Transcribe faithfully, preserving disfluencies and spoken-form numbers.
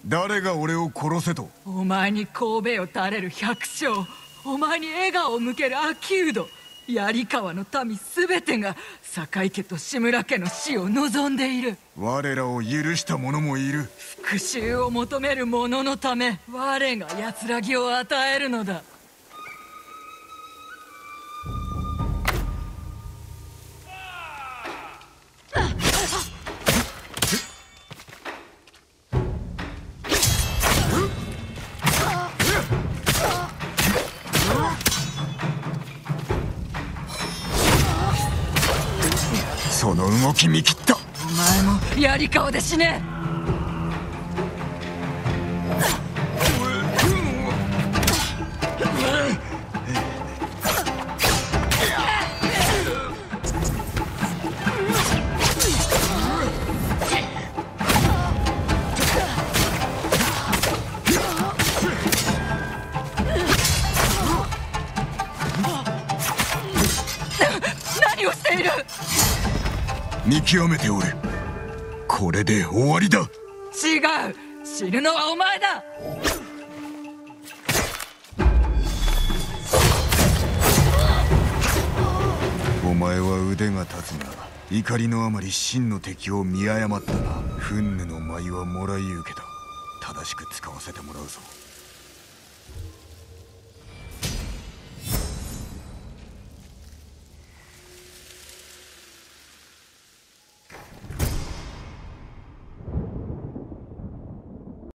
誰が俺を殺せと？ お前に神戸を垂れる百姓、お前に笑顔を向ける秋人、槍川の民すべてが堺家と志村家の死を望んでいる。 我らを許した者もいる。 復讐を求める者のため、我が安らぎを与えるのだ。 その動き見切った。 お前も槍川で死ね。何をしている？ 見極めておる。これで終わりだ。 違う、死ぬのはお前だ。 お前は腕が立つが、怒りのあまり真の敵を見誤ったな。憤怒の舞はもらい受けた。正しく使わせてもらうぞ。